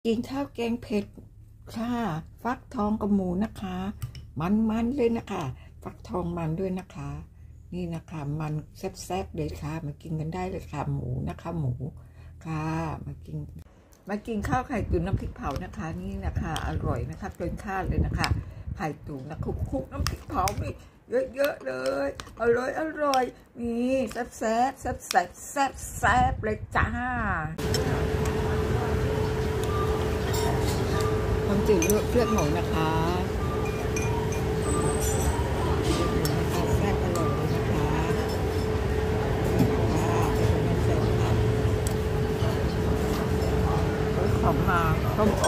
กินข้าวแกงเผ็ดค่ะฟักทองกับหมูนะคะมันเลยนะคะฟักทองมันด้วยนะคะนี่นะคะมันแซ่บๆเลยค่ะมากินกันได้เลยค่ะหมูนะคะหมูค่ะมากินข้าวไข่ตุ๋นน้ำพริกเผานะคะนี่นะคะอร่อยนะคะเกินคาดเลยนะคะไข่ตุ๋นนะคุกน้ำพริกเผามีเยอะๆเลยอร่อยนี่แซ่บเลยจ้าความจืดเลือดหมูนะคะแซ่บอร่อยเลยนะคะของมาต้มโอ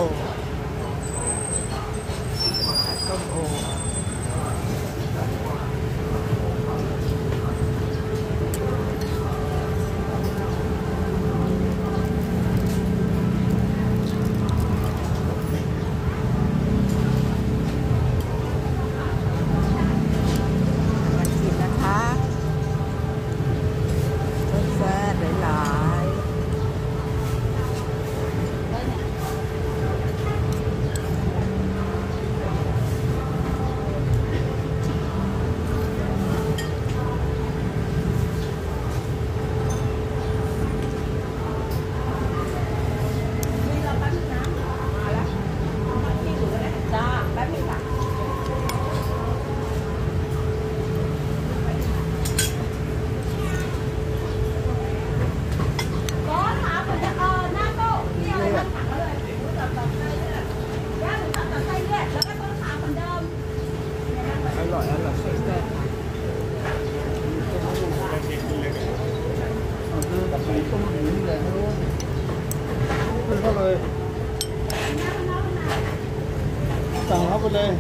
อร่อยแซ่บกับไปต้มหมูนี่แหละขึ้นเข้าเลยสั่งเข้าไปเลย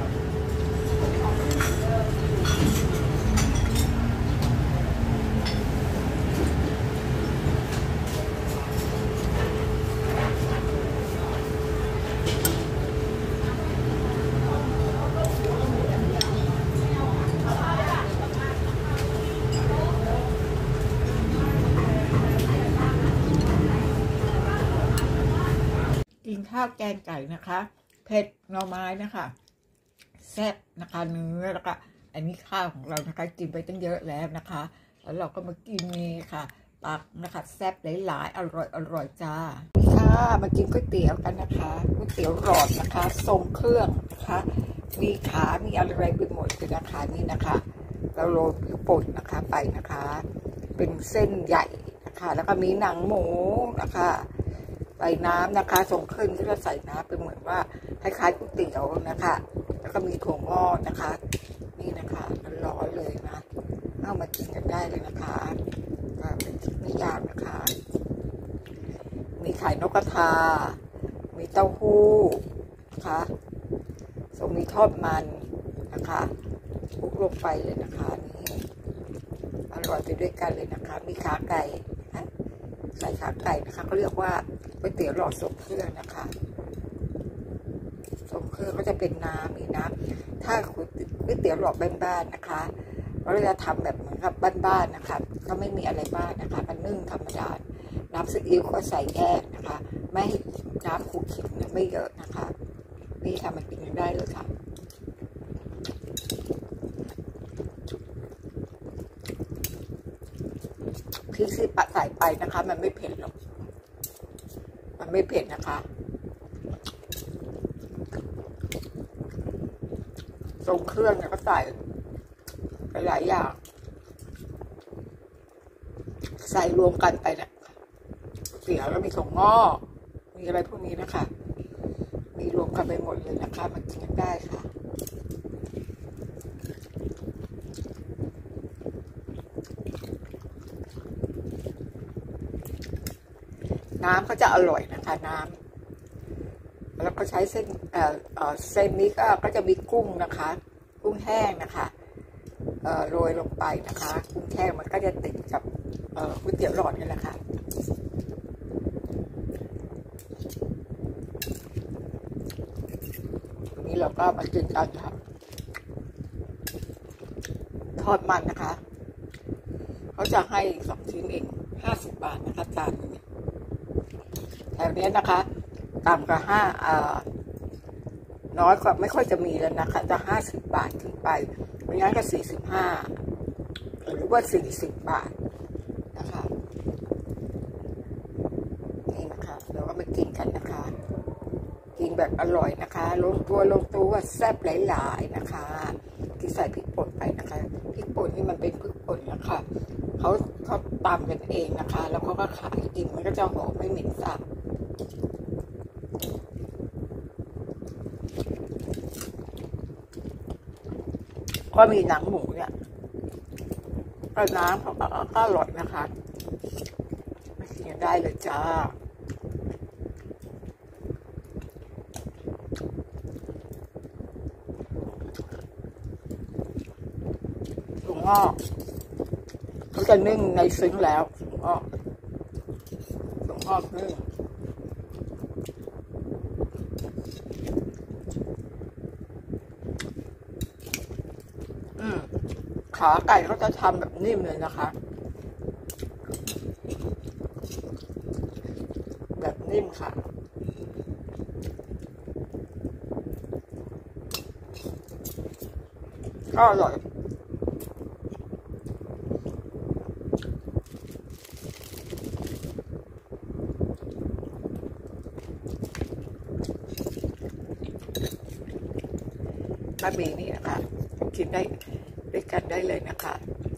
กินข้าวแกงไก่นะคะเผ็ดหน่อไม้นะคะแซ่บนะคะเนื้อแล้วก็อันนี้ข้าวของเรานะคะกินไปตั้งเยอะแล้วนะคะแล้วเราก็มากินนี่ค่ะตักนะคะแซ่บหลายๆอร่อยจ้าค่ะมากินก๋วยเตี๋ยวกันนะคะก๋วยเตี๋ยวหลอดนะคะทรงเครื่องนะคะมีขามีอะไรไปหมดเลยนะคะนี่นะคะเราโรยพริกป่นนะคะไปนะคะเป็นเส้นใหญ่นะคะแล้วก็มีหนังหมูนะคะใส่น้ำนะคะทรงเครื่องที่เราใส่น้ำเป็นเหมือนว่าคล้ายๆก๋วยเตี๋ยวนะคะแล้วก็มีถั่วงอกนะคะนี่นะคะร้อนเลยนะเอามากินกันได้เลยนะคะเป็นชิ้นไม่ยาวนะคะมีไข่นกกระทามีเต้าหู้นะคะมีทอดมันนะคะคลุกลงไปเลยนะคะนี่อร่อยไปด้วยกันเลยนะคะมีขาไก่ใส่ขาไก่นะคะเขาเรียกว่าก๋วยเตี๋ยวหลอดทรงเครื่องนะคะทรงเครื่องก็จะเป็นน้ำมีน้ำถ้าก๋วยเตี๋ยวหลอดบ้านๆนะคะเราจะทำแบบเหมือนกับบ้านๆนะคะก็ไม่มีอะไรบ้านนะคะมันนึ่งธรรมดาน้ำซีอิ๊วก็ใส่แยกนะคะไม่น้ำขูดขิงไม่เยอะนะคะนี่ทำมากินได้เลยค่ะพริกที่ปะใส่ไปนะคะมันไม่เผ็ดหรอกมันไม่เผ็ดนะคะทรงเครื่องเนี่ยก็ใส่หลายอย่างใส่รวมกันไปเนี่ยเตี๋ยวแล้วมีถั่วงอกมีอะไรพวกนี้นะคะมีรวมกันไปหมดเลยนะคะมันกินกันได้ค่ะน้ำก็จะอร่อยนะคะน้ำแล้วก็ใช้เส้นนี้ก็จะมีกุ้งนะคะกุ้งแห้งนะคะโรยลงไปนะคะกุ้งแห้งมันก็จะติดกับก๋วยเตี๋ยวหลอดนี่แหละค่ะทีนี้เราก็มากินกันค่ะทอดมันนะคะเขาจะให้2 ชิ้นเอง50 บาทนะคะจานนี้แถวนี้นะคะต่ำกว่าน้อยกว่าไม่ค่อยจะมีแล้วนะคะจะ50 บาทขึ้นไปไม่งั้นก็45หรือว่า40 บาทนะคะนี่นะคะเราก็มากินกันนะคะกินแบบอร่อยนะคะลงตัวแซ่บหลายๆนะคะที่ใส่พริกป่นไปนะคะพริกป่นนี่มันเป็นพริกป่นนะคะเขาตำกันเองนะคะแล้วเขาก็ขายกินมันก็จะหอมไม่เหม็นสาบก็มีหนังหมูเนี่ยก็น้ำเขาก็อร่อยนะคะมากินได้เลยจ้าถั่วงอกเขาจะนึ่งในซึ้งแล้วถั่วงอกนึ่งขาไก่เขาจะทำแบบนิ่มเลยนะคะแบบนิ่มค่ะก็อร่อยบะหมี่นี่นะคะกินได้ด้วยกันได้เลยนะคะ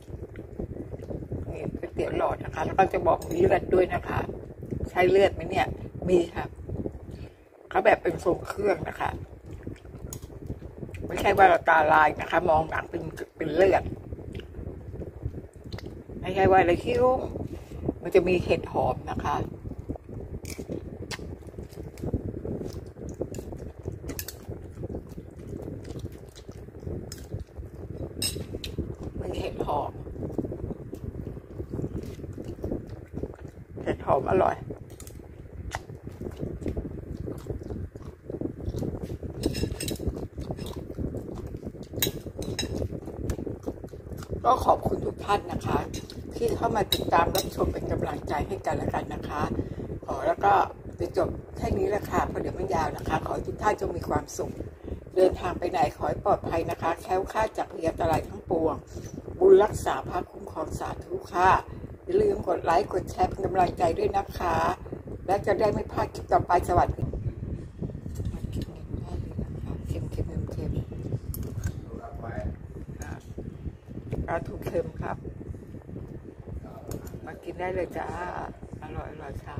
นี่ก๋วยเตี๋ยวหลอดนะคะแล้วก็จะบอกมีเลือดด้วยนะคะใช้เลือดไหมเนี่ยมีค่ะเขาแบบเป็นทรงเครื่องนะคะไม่ใช่ว่าเราตาลายนะคะมองหนังเป็นเลือดไม่ใช่ว่าอะไรคิ้วมันจะมีเห็ดหอมนะคะมันเห็ดหอมอร่อยก็ขอบคุณทุกท่านนะคะที่เข้ามาติดตามรับชมเป็นกำลังใจให้กันและกันนะคะแล้วก็จะจบแค่นี้แหละค่ะเพราะเดี๋ยวมันยาวนะคะขอให้ทุกท่านจงมีความสุขเดินทางไปไหนขอให้ปลอดภัยนะคะแคล้วคลาดจากพยันตรายทั้งปวงบุญรักษาพระคุ้มครองสาธุค่ะอย่าลืมกดไลค์กดแชร์เป็นกำลังใจด้วยนะคะและจะได้ไม่พลาดคลิปต่อไปสวัสดีมากินกันได้เลยนะคะเค็มปลาทูเค็มครับมากินได้เลยจ้าอร่อยค่ะ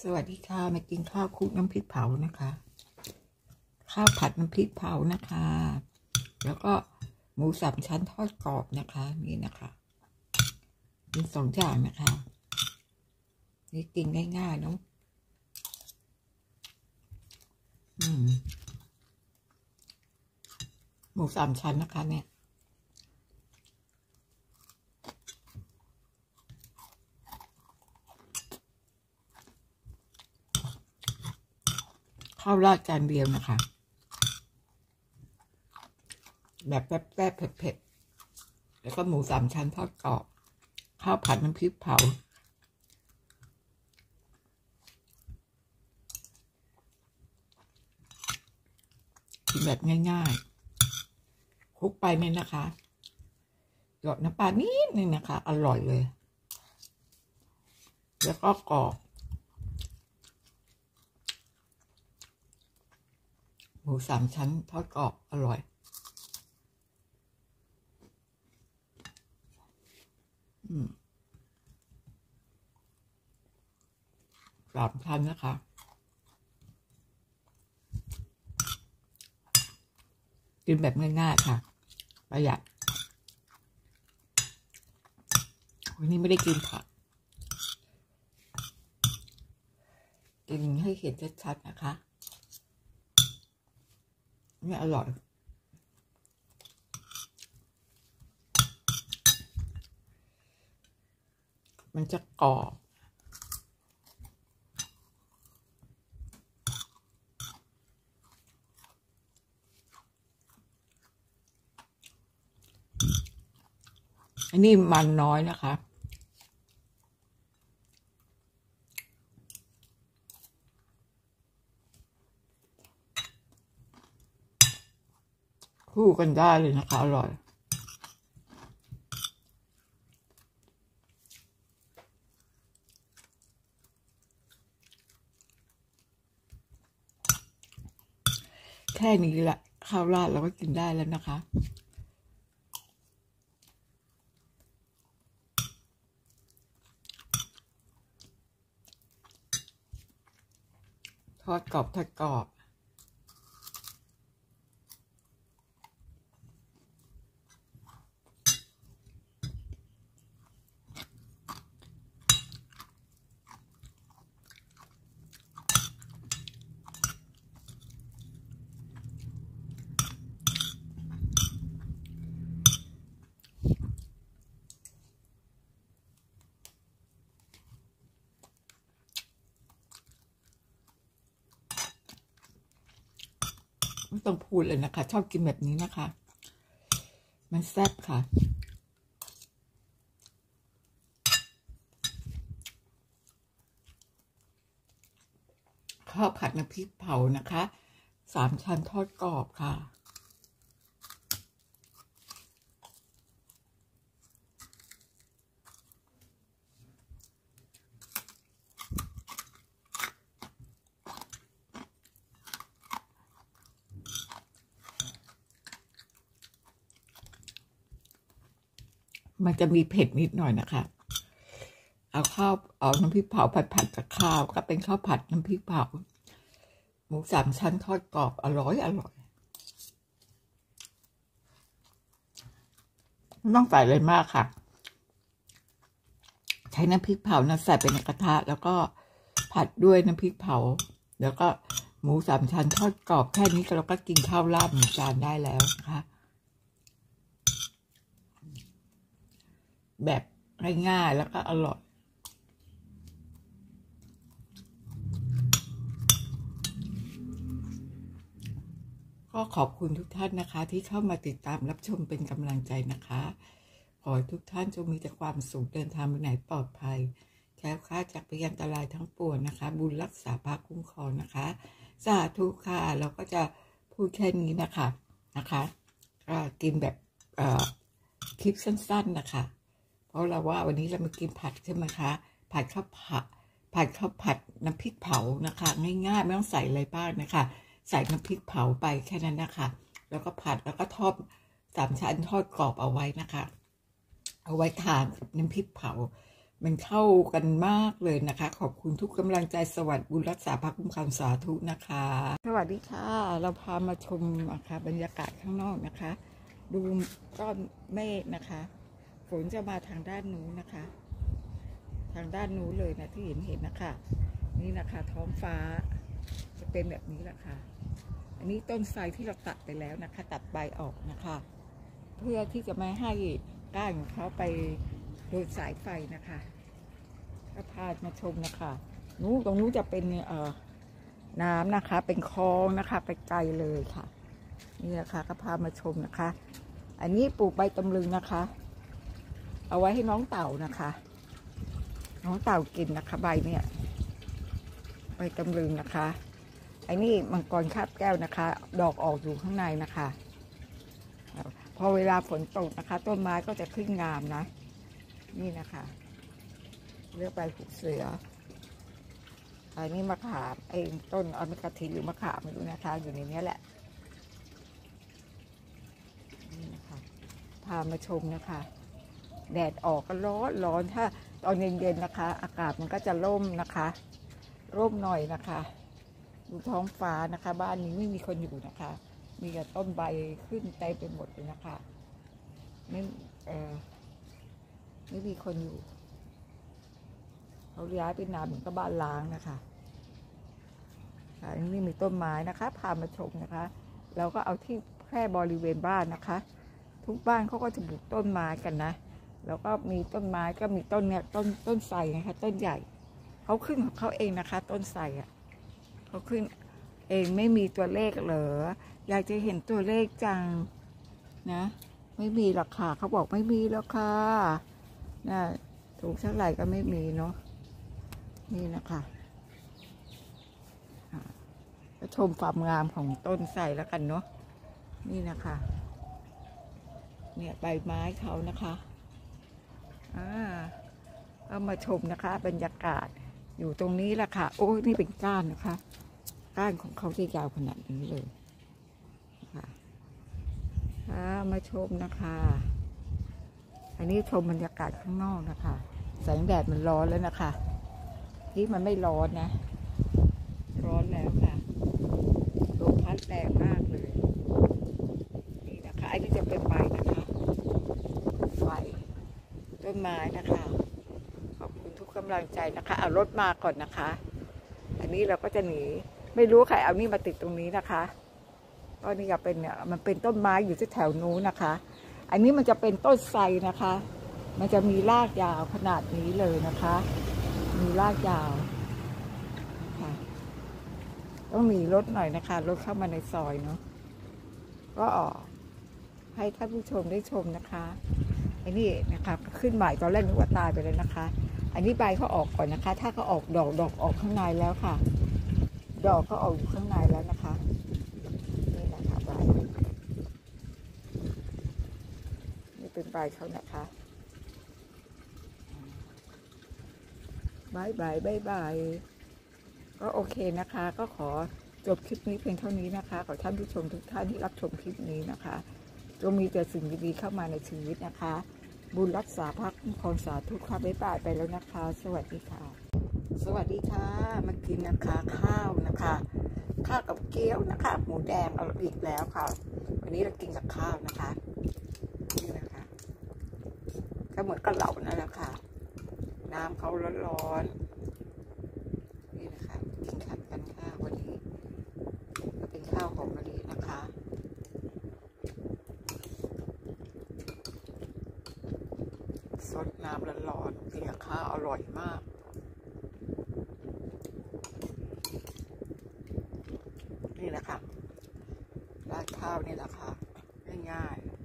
วัสดีค่ะมากินข้าวคลุกน้ำพริกเผานะคะข้าวผัดน้ำพริกเผานะคะแล้วก็หมู3 ชั้นทอดกรอบนะคะนี่นะคะกิน2 อย่างนะคะนี่กินง่ายๆเนาะหมู3 ชั้นนะคะเนี่ยข้าวราดจานเดียวนะคะแบบแซ่บๆเผ็ดๆแล้วก็หมู3 ชั้นทอดกรอบข้าวผัดน้ำพริกเผากินแบบง่ายๆคลุกไปเนี่ยนะคะหยดน้ำปลานิดนึงนะคะอร่อยเลยแล้วก็กรอบหมู3 ชั้นทอดกรอบอร่อย3 ชั้นนะคะกินแบบง่ายๆค่ะประหยัดวันนี้ไม่ได้กินผักกินให้เห็นชัดๆนะคะนี่อร่อยมันจะกรอบอันนี้มันน้อยนะคะคู่กันได้เลยนะคะอร่อยแค่นี้แหละข้าวราดเราก็กินได้แล้วนะคะทอดกรอบไม่ต้องพูดเลยนะคะชอบกินแบบนี้นะคะมันแซ่บค่ะข้าวผัดน้ำพริกเผานะคะ3 ชั้นทอดกรอบค่ะมันจะมีเผ็ดนิดหน่อยนะคะเอาน้ำพริกเผาผัดกับข้าวก็เป็นข้าวผัดน้ำพริกเผาหมู3 ชั้นทอดกรอบอร่อยไม่ต้องใส่เลยมากค่ะใช้น้ำพริกเผานะใส่ไปในกระทะแล้วก็ผัดด้วยน้ำพริกเผาแล้วก็หมู3 ชั้นทอดกรอบแค่นี้เราก็กินข้าวราด1 จานได้แล้วนะคะแบบง่ายๆแล้วก็อร่อยก็ขอบคุณทุกท่านนะคะที่เข้ามาติดตามรับชมเป็นกำลังใจนะคะขอให้ทุกท่านจงมีแต่ความสุขเดินทางไปไหนปลอดภัยแคล้วคลาดจากพยันตรายทั้งปวงนะคะบุญรักษาพาคุ้มครองนะคะสาธุค่ะเราก็จะพูดแค่นี้นะคะก็กินแบบคลิปสั้นๆนะคะเพราะเราว่าวันนี้เรามากินผัดใช่ไหมคะผัดข้าวผัดน้ำพริกเผานะคะง่ายๆไม่ต้องใส่อะไรบ้างนะคะใส่น้ำพริกเผาไปแค่นั้นนะคะแล้วก็ผัดแล้วก็ทอด3 ชั้นทอดกรอบเอาไว้นะคะเอาไว้ทานกับน้ำพริกเผามันเข้ากันมากเลยนะคะ ขอบคุณทุกกำลังใจสวัสดิ์บุญรักษาพระคุ้มครองสาธุนะคะสวัสดีค่ะเราพามาชมนะคะบรรยากาศข้างนอกนะคะ ดูก้อนเมฆนะคะฝนจะมาทางด้านนู้นนะคะ ทางด้านนู้นเลยนะที่เห็นนะคะนี่นะคะท้องฟ้าจะเป็นแบบนี้แหละค่ะอันนี้ต้นไทรที่เราตัดไปแล้วนะคะ ตัดใบออกนะคะ เพื่อที่จะไม่ให้ก้านของเขาไปโดนสายไฟนะคะก็พามาชมนะคะตรงนู้นจะเป็นน้ำนะคะเป็นคลองนะคะไปไกลเลยค่ะนี่นะคะก็พามาชมนะคะ อันนี้ปลูกใบตำลึงนะคะ เอาไว้ให้น้องเต่านะคะน้องเต่ากินนะคะใบเนี่ยใบตำลึงนะคะไอ้นี่มังกรคาบแก้วนะคะ ดอกออกอยู่ข้างในนะคะพอเวลาฝนตกนะคะต้นไม้ก็จะขึ้นงามนะนี่นะคะเลือกใบผูกเสืออันนี้มะขามไอ้ต้นอเมริกาทีหรือมะขามไม่รู้นะคะอยู่ในนี้แหละนี่นะคะพามาชมนะคะแดดออกก็ร้อนถ้าตอนเย็นๆนะคะอากาศมันก็จะร่มนะคะร่มหน่อยนะคะดูท้องฟ้านะคะบ้านนี้ไม่มีคนอยู่นะคะมีแต่ต้นใบขึ้นเต็มไปหมดเลยนะคะไม่มีคนอยู่เขาย้ายไปนานเหมือนกับบ้านล้างนะคะอันนี้มีต้นไม้นะคะพามาชมนะคะเราก็เอาที่แค่บริเวณบ้านนะคะทุกบ้านเขาก็จะปลูกต้นไม้กันนะแล้วก็มีต้นไม้ก็มีต้นเนี่ยต้นไทรนะคะต้นใหญ่เขาขึ้นของเขาเองนะคะต้นไทรเขาขึ้นเองไม่มีตัวเลขเหรออยากจะเห็นตัวเลขจังนะไม่มีหรอกค่ะเขาบอกไม่มีแล้วค่ะนะถูกเท่าไหร่ก็ไม่มีเนาะนี่นะคะก็ชมความงามของต้นไทรแล้วกันเนาะนี่นะคะเนี่ยใบไม้เขานะคะเอามาชมนะคะบรรยากาศอยู่ตรงนี้แหละค่ะโอ้นี่เป็นก้านนะคะก้านของเขาที่ยาวขนาดนี้เลยค่ะมาชมนะคะอันนี้ชมบรรยากาศข้างนอกนะคะแสงแดดมันร้อนแล้วนะคะที่มันไม่ร้อนนะร้อนแล้วค่ะลมพัดแรงมากเลยนี่นะคะอันนี้จะเป็นใบนะคะไฟต้นไม้นะคะขอบคุณทุกกำลังใจนะคะเอารถมาก่อนนะคะอันนี้เราก็จะหนีไม่รู้ใครเอานี่มาติดตรงนี้นะคะก็นี่ก็เป็นเนี่ยมันเป็นต้นไม้อยู่ที่แถวนู้นนะคะอันนี้มันจะเป็นต้นไทรนะคะมันจะมีรากยาวขนาดนี้เลยนะคะมีรากยาวค่ะต้องหนีรถหน่อยนะคะรถเข้ามาในซอยเนาะก็ให้ท่านผู้ชมได้ชมนะคะอันนี้นะคะขึ้นใหม่ตอนแรกนึกว่าตายไปแล้วนะคะอันนี้ใบเขาออกก่อนนะคะถ้าเขาออกดอกออกข้างในแล้วค่ะดอกเขาออกอยู่ข้างในแล้วนะคะนี่นะคะใบนี่เป็นใบเขานะคะบายก็โอเคนะคะก็ขอจบคลิปนี้เพียงเท่านี้นะคะขอท่านผู้ชมทุกท่านที่รับชมคลิปนี้นะคะจงมีแต่สิ่งดีๆเข้ามาในชีวิตนะคะบุญรักษาพระคุ้มครองสาธุค่ะบ๊ายบายไปแล้วนะคะสวัสดีค่ะสวัสดีค่ะมากินนะคะข้าวนะคะข้าวกับเกี๊ยวนะคะหมูแดงเอาอีกแล้วค่ะวันนี้เรากินกับข้าวนะคะนี่นะคะก็เหมือนกับเหล่านั่นแหละค่ะน้ำเขาร้อนๆนี่นะคะกินขัดกันข้าววันนี้ก็เป็นข้าวหอมมะลินะคะซดน้ำร้อนๆกินกับข้าวอร่อยมากนี่แหละค่ะราดข้าวนี่แหละค่ะง่ายๆ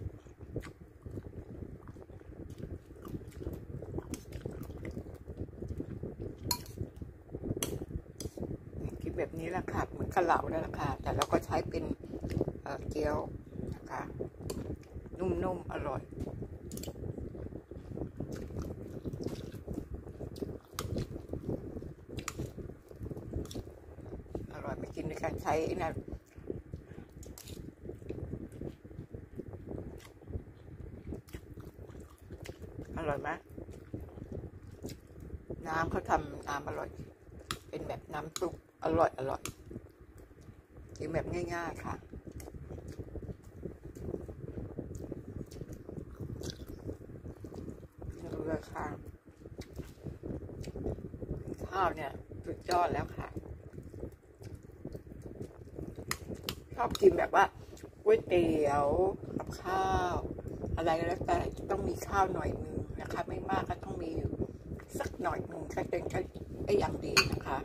กินแบบนี้แหละค่ะเหมือนกะเหลาแล้วล่ะค่ะแต่เราก็ใช้เป็นเกี๊ยวนะคะนุ่มๆอร่อยไม่กินในการใช้นะอร่อยไหมน้ำเขาทำน้ำอร่อยเป็นแบบน้ำซุปอร่อยกินแบบง่ายๆค่ะดูเลยค่ะข้าวเนี่ยสุดยอดแล้วค่ะชอบกินแบบว่าก๋วยเตี๋ยวกับข้าวอะไรก็แล้วแต่ต้องมีข้าวหน่อยนึงนะคะไม่มากก็ต้องมีอยู่สักหน่อยนึงก็เป็นแค่อย่างดีนะคะ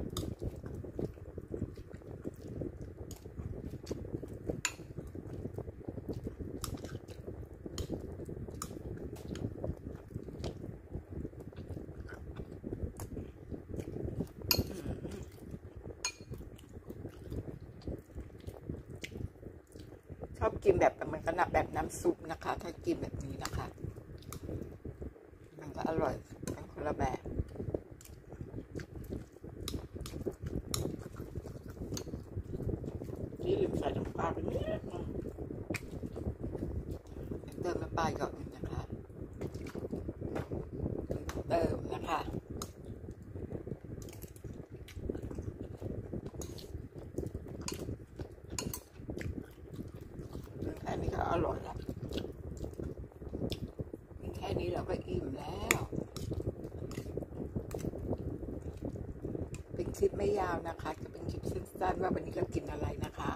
ชอบกินแบบมันก็แบบน้ำซุปนะคะถ้ากินแบบนี้นะคะมันก็อร่อยเป็นคนละแบบที่ลืมใส่น้ำปลาไปนิดนึงเติมน้ำปลาก่อนนะคะเติมนะคะแค่นี้ก็อร่อยแล้วแค่นี้เราก็อิ่มแล้วเป็นคลิปไม่ยาวนะคะจะเป็นคลิปสั้นๆว่าวันนี้เรากินอะไรนะคะ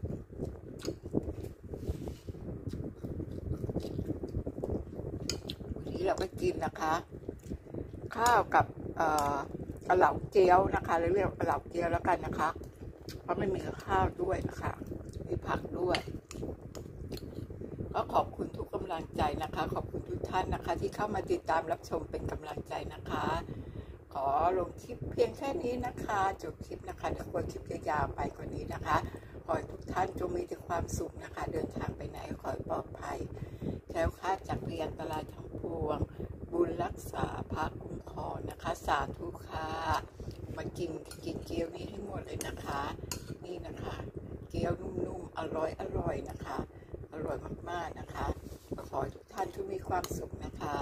วันนี้เราก็กินนะคะข้าวกับกะเหล่าเจียวนะคะเรียกกะเหล่าเจียวแล้วกันนะคะเพราะไม่มีข้าวด้วยนะคะมีผักด้วยก็ขอบคุณทุกกำลังใจนะคะขอบคุณทุกท่านนะคะที่เข้ามาติดตามรับชมเป็นกำลังใจนะคะขอลงคลิปเพียงแค่นี้นะคะจบคลิปนะคะเดี๋ยวควรคลิปยาวๆไปกว่านี้นะคะขอให้ทุกท่านจงมีแต่ความสุขนะคะเดินทางไปไหนขอให้ปลอดภัยแคล้วคลาดจากภัยอันตรายทั้งปวงบุญรักษาพระคุ้มครองนะคะสาธุค่ะมากินเกี๊ยวนี้ให้หมดเลยนะคะนี่นะคะเกี๊ยวนุ่มๆอร่อยนะคะอร่อยมากๆนะคะขอให้ทุกท่านทุกมีความสุขนะคะ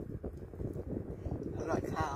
อร่อยค่ะ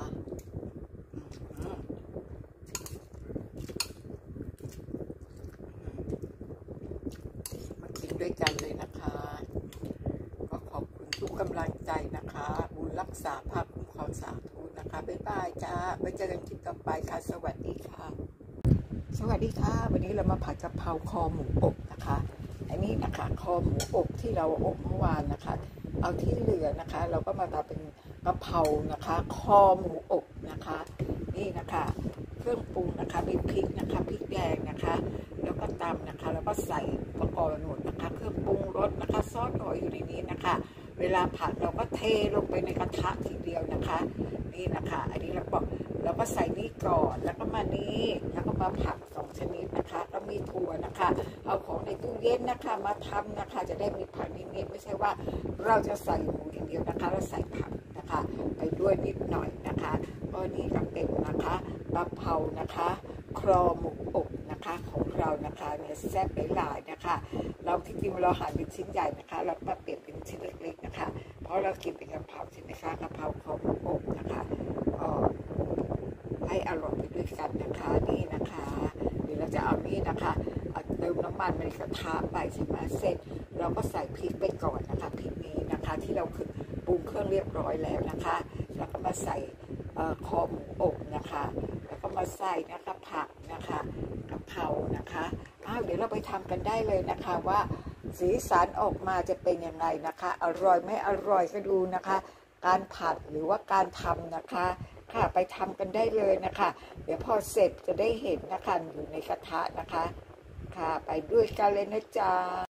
มากินด้วยกันเลยนะคะก็ขอบคุณทุกกำลังใจนะคะบุญรักษาภาพคุ้มครองสาธุนะคะบ๊ายบายจ้าไว้เจอกันคลิปต่อไปค่ะสวัสดีค่ะสวัสดีค่ะวันนี้เรามาผัดกะเพราคอหมูอบนะคะอันนี้นะคะคอหมูอบที่เราอบเมื่อวานนะคะเอาที่เหลือนะคะเราก็มาทำเป็นกะเพรานะคะคอหมูอบนะคะนี่นะคะเครื่องปรุงนะคะมีพริกนะคะพริกแดงนะคะแล้วก็ตำนะคะแล้วก็ใส่อุปกรณ์หมดนะคะเครื่องปรุงรสนะคะซอสหอยอยู่ในนี้นะคะเวลาผัดเราก็เทลงไปในกระทะทีเดียวนะคะนี่นะคะอันนี้เราก็ใส่นี่ก่อนแล้วก็มานี้แล้วก็มาผัก2ชนิดนะคะก็มีถั่วนะคะเอาของในตู้เย็นนะคะมาทำนะคะจะได้มีผักนิดๆไม่ใช่ว่าเราจะใส่หมูอย่างเดียวนะคะเราใส่ผักนะคะไปด้วยนิดหน่อยนะคะก็นี่ก็เป็นนะคะกะเพรานะคะคอหมูอบนะคะของเรานะคะเนี่ยแซ่บหลายๆนะคะเราที่จริงเราหั่นเป็นชิ้นใหญ่นะคะเรามาเปลี่ยนเป็นชิ้นเล็กๆนะคะเพราะเรากินเป็นกะเพราใช่ไหมคะกะเพราคอหมูอบนะคะให้อร่อยไปด้วยกันนะคะนี่นะคะเดี๋ยวเราจะเอานี่นะคะเติมน้ำมันในกระทะไปใช่ไหมเสร็จเราก็ใส่พริกไปก่อนนะคะพริกนี้นะคะที่เราคือปรุงเครื่องเรียบร้อยแล้วนะคะแล้วก็มาใส่คอหมูอบนะคะแล้วก็มาใส่นะคะผักนะคะกะเพรานะคะเดี๋ยวเราไปทำกันได้เลยนะคะว่าสีสันออกมาจะเป็นยังไงนะคะอร่อยไม่อร่อยก็ดูนะคะการผัดหรือว่าการทำนะคะค่ะไปทำกันได้เลยนะคะเดี๋ยวพอเสร็จจะได้เห็นนะคะอยู่ในกระทะนะคะค่ะไปด้วยกันเลยนะจ๊ะ